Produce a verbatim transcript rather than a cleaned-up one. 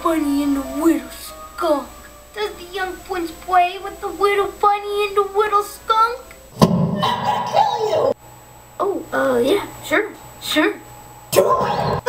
bunny and the little skunk. Does the young prince play with the little bunny and the little skunk? I'm gonna kill you! Oh, uh, yeah, sure, sure. Do it!